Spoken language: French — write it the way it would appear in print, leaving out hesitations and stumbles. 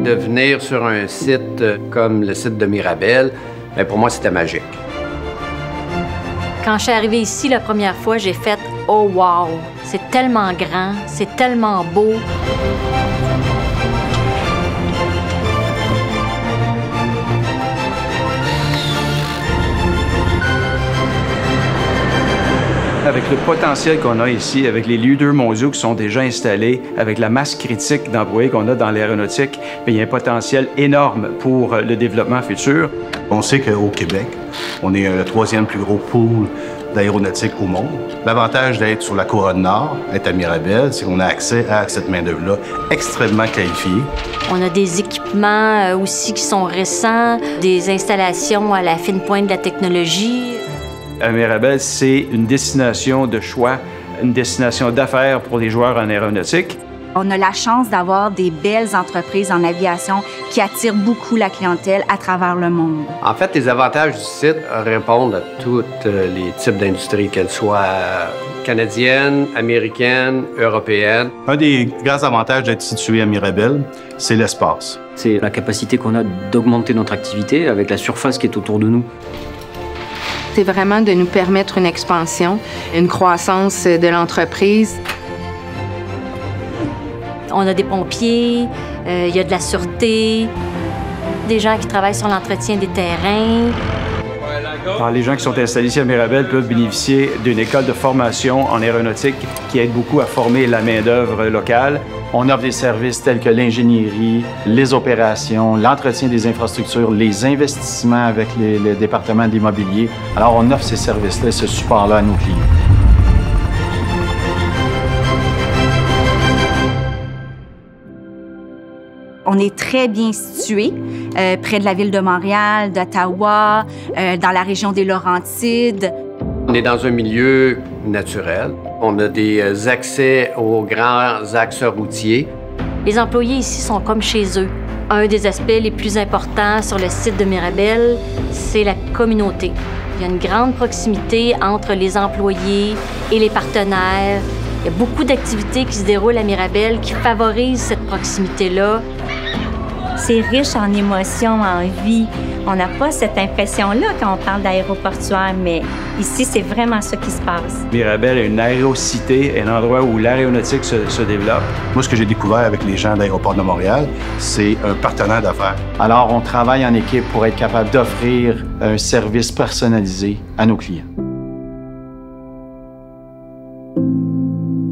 de venir sur un site comme le site de Mirabel, bien, pour moi, c'était magique. Quand je suis arrivée ici la première fois, j'ai fait « Oh wow! C'est tellement grand, c'est tellement beau! » Avec le potentiel qu'on a ici, avec les leaders mondiaux qui sont déjà installés, avec la masse critique d'employés qu'on a dans l'aéronautique, il y a un potentiel énorme pour le développement futur. On sait qu'au Québec, on est le 3e plus gros pool d'aéronautique au monde. L'avantage d'être sur la couronne nord, être à Mirabel, c'est qu'on a accès à cette main-d'œuvre-là extrêmement qualifiée. On a des équipements aussi qui sont récents, des installations à la fine pointe de la technologie. À Mirabel, c'est une destination de choix, une destination d'affaires pour les joueurs en aéronautique. On a la chance d'avoir des belles entreprises en aviation qui attirent beaucoup la clientèle à travers le monde. En fait, les avantages du site répondent à tous les types d'industries, qu'elles soient canadiennes, américaines, européennes. Un des grands avantages d'être situé à Mirabel, c'est l'espace. C'est la capacité qu'on a d'augmenter notre activité avec la surface qui est autour de nous. C'est vraiment de nous permettre une expansion, une croissance de l'entreprise. On a des pompiers, il y a de la sûreté, des gens qui travaillent sur l'entretien des terrains. Alors, les gens qui sont installés ici à Mirabel peuvent bénéficier d'une école de formation en aéronautique qui aide beaucoup à former la main-d'œuvre locale. On offre des services tels que l'ingénierie, les opérations, l'entretien des infrastructures, les investissements avec le département de l'immobilier. Alors, on offre ces services-là et ce support-là à nos clients. On est très bien situé, près de la ville de Montréal, d'Ottawa, dans la région des Laurentides. On est dans un milieu naturel. On a des accès aux grands axes routiers. Les employés ici sont comme chez eux. Un des aspects les plus importants sur le site de Mirabel, c'est la communauté. Il y a une grande proximité entre les employés et les partenaires. Il y a beaucoup d'activités qui se déroulent à Mirabel qui favorisent cette proximité-là. C'est riche en émotions, en vie. On n'a pas cette impression-là quand on parle d'aéroportuaire, mais ici, c'est vraiment ça qui se passe. Mirabel est une aérocité, un endroit où l'aéronautique se développe. Moi, ce que j'ai découvert avec les gens d'Aéroport de Montréal, c'est un partenaire d'affaires. Alors, on travaille en équipe pour être capable d'offrir un service personnalisé à nos clients.